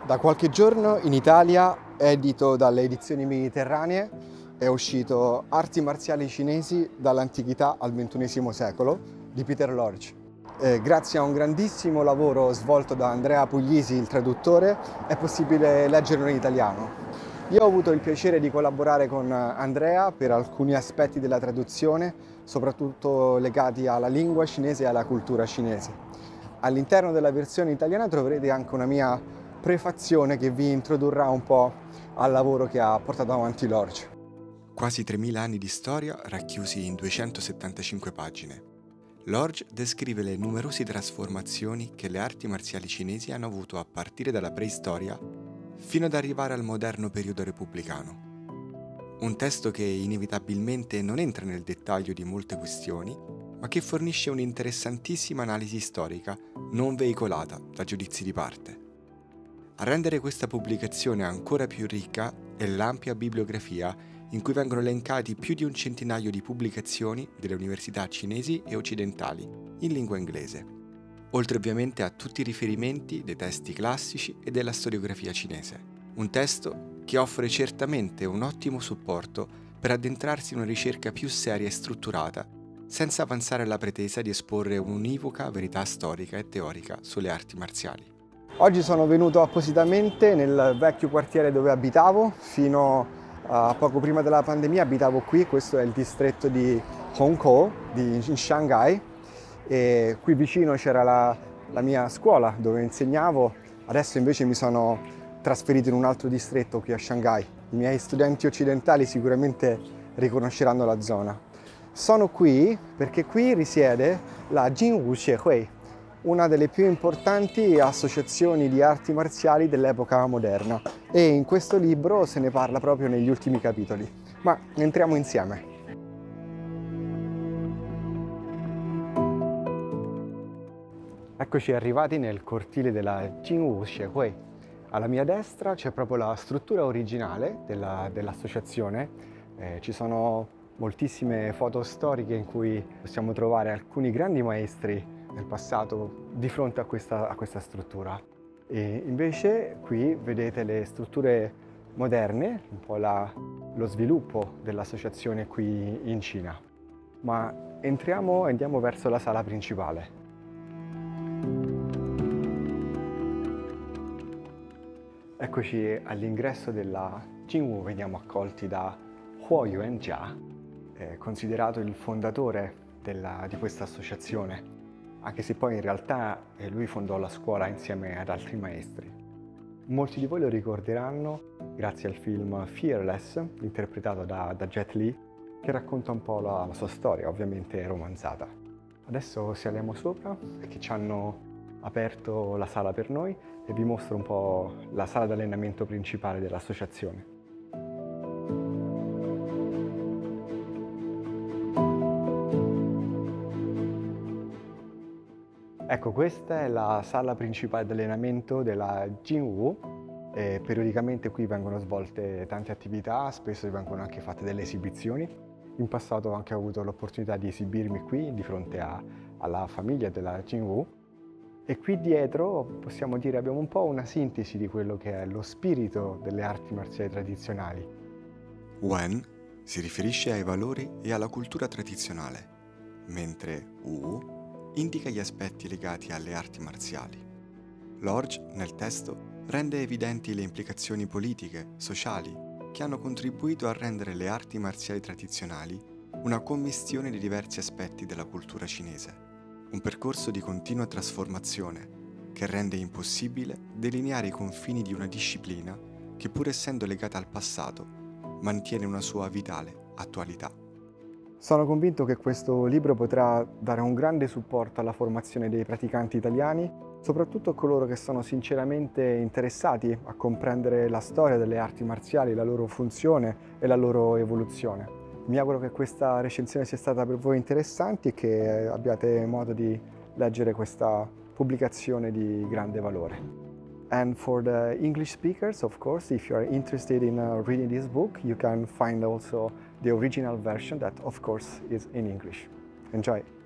Da qualche giorno in Italia, edito dalle Edizioni Mediterranee, è uscito Arti marziali cinesi dall'antichità al XXI secolo di Peter Lorge. Grazie a un grandissimo lavoro svolto da Andrea Puglisi, il traduttore, è possibile leggerlo in italiano. Io ho avuto il piacere di collaborare con Andrea per alcuni aspetti della traduzione, soprattutto legati alla lingua cinese e alla cultura cinese. All'interno della versione italiana troverete anche una mia prefazione che vi introdurrà un po' al lavoro che ha portato avanti Lorge. Quasi 3000 anni di storia racchiusi in 275 pagine. Lorge descrive le numerose trasformazioni che le arti marziali cinesi hanno avuto a partire dalla preistoria fino ad arrivare al moderno periodo repubblicano. Un testo che inevitabilmente non entra nel dettaglio di molte questioni, ma che fornisce un'interessantissima analisi storica non veicolata da giudizi di parte. A rendere questa pubblicazione ancora più ricca è l'ampia bibliografia in cui vengono elencati più di un centinaio di pubblicazioni delle università cinesi e occidentali in lingua inglese, oltre ovviamente a tutti i riferimenti dei testi classici e della storiografia cinese. Un testo che offre certamente un ottimo supporto per addentrarsi in una ricerca più seria e strutturata, senza avanzare alla pretesa di esporre un'univoca verità storica e teorica sulle arti marziali. Oggi sono venuto appositamente nel vecchio quartiere dove abitavo, fino a poco prima della pandemia abitavo qui, questo è il distretto di Hongkou, in Shanghai, e qui vicino c'era la mia scuola dove insegnavo, adesso invece mi sono trasferito in un altro distretto qui a Shanghai. I miei studenti occidentali sicuramente riconosceranno la zona. Sono qui perché qui risiede la Jinwu Xiehui, una delle più importanti associazioni di arti marziali dell'epoca moderna, e in questo libro se ne parla proprio negli ultimi capitoli. Ma entriamo insieme. Eccoci arrivati nel cortile della Jinwu Xiehui. Alla mia destra c'è proprio la struttura originale dell'associazione. Ci sono moltissime foto storiche in cui possiamo trovare alcuni grandi maestri nel passato di fronte a questa struttura. E invece qui vedete le strutture moderne, un po' lo sviluppo dell'associazione qui in Cina. Ma entriamo e andiamo verso la sala principale. Eccoci all'ingresso della Jinwu, veniamo accolti da Huo Yuanjia, considerato il fondatore di questa associazione, anche se poi in realtà lui fondò la scuola insieme ad altri maestri. Molti di voi lo ricorderanno grazie al film Fearless, interpretato da Jet Li, che racconta un po' la sua storia, ovviamente romanzata. Adesso saliamo sopra perché ci hanno aperto la sala per noi e vi mostro un po' la sala di allenamento principale dell'associazione. Ecco, questa è la sala principale di allenamento della Jinwu e periodicamente qui vengono svolte tante attività, spesso vengono anche fatte delle esibizioni. In passato ho anche avuto l'opportunità di esibirmi qui di fronte alla famiglia della Jinwu, e qui dietro possiamo dire abbiamo un po' una sintesi di quello che è lo spirito delle arti marziali tradizionali. Wen si riferisce ai valori e alla cultura tradizionale, mentre Wu indica gli aspetti legati alle arti marziali. Lorge, nel testo, rende evidenti le implicazioni politiche, sociali, che hanno contribuito a rendere le arti marziali tradizionali una commistione di diversi aspetti della cultura cinese. Un percorso di continua trasformazione che rende impossibile delineare i confini di una disciplina che, pur essendo legata al passato, mantiene una sua vitale attualità. Sono convinto che questo libro potrà dare un grande supporto alla formazione dei praticanti italiani, soprattutto a coloro che sono sinceramente interessati a comprendere la storia delle arti marziali, la loro funzione e la loro evoluzione. Mi auguro che questa recensione sia stata per voi interessante e che abbiate modo di leggere questa pubblicazione di grande valore. And for the English speakers, of course, if you are interested in reading this book, you can find also the original version that, of course, is in English. Enjoy!